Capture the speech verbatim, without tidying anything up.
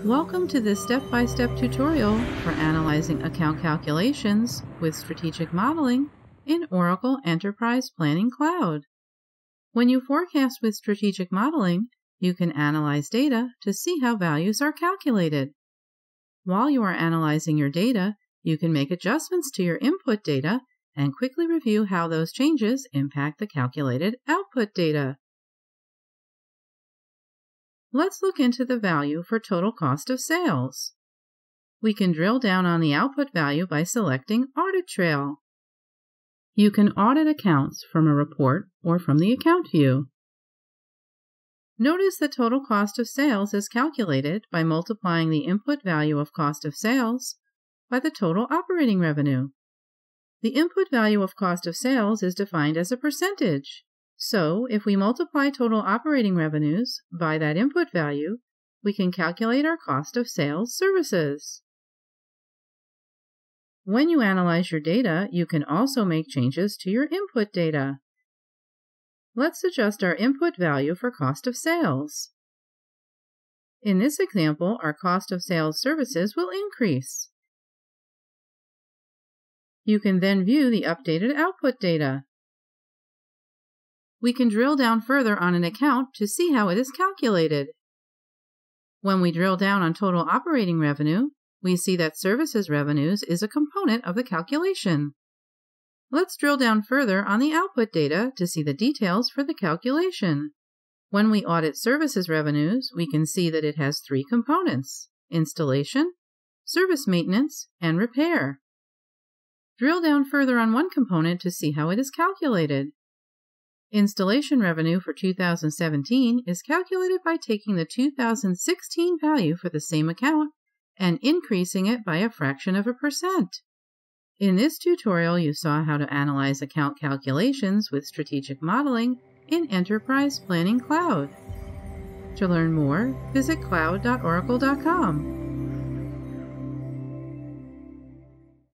Welcome to this step-by-step tutorial for analyzing account calculations with strategic modeling in Oracle Enterprise Planning Cloud. When you forecast with strategic modeling, you can analyze data to see how values are calculated. While you are analyzing your data, you can make adjustments to your input data and quickly review how those changes impact the calculated output data. Let's look into the value for total cost of sales. We can drill down on the output value by selecting Audit Trail. You can audit accounts from a report or from the account view. Notice the total cost of sales is calculated by multiplying the input value of cost of sales by the total operating revenue. The input value of cost of sales is defined as a percentage. So, if we multiply total operating revenues by that input value, we can calculate our cost of sales services. When you analyze your data, you can also make changes to your input data. Let's adjust our input value for cost of sales. In this example, our cost of sales services will increase. You can then view the updated output data. We can drill down further on an account to see how it is calculated. When we drill down on total operating revenue, we see that services revenues is a component of the calculation. Let's drill down further on the output data to see the details for the calculation. When we audit services revenues, we can see that it has three components: installation, service maintenance, and repair. Drill down further on one component to see how it is calculated. Installation revenue for two thousand seventeen is calculated by taking the two thousand sixteen value for the same account and increasing it by a fraction of a percent. In this tutorial, you saw how to analyze account calculations with strategic modeling in Enterprise Planning Cloud. To learn more, visit cloud dot oracle dot com.